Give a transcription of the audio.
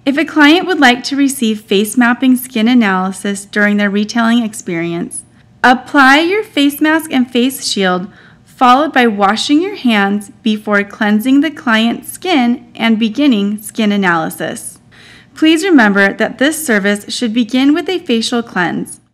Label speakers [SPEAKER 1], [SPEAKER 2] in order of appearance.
[SPEAKER 1] If a client would like to receive face mapping skin analysis during their retailing experience, apply your face mask and face shield, followed by washing your hands before cleansing the client's skin and beginning skin analysis. Please remember that this service should begin with a facial cleanse.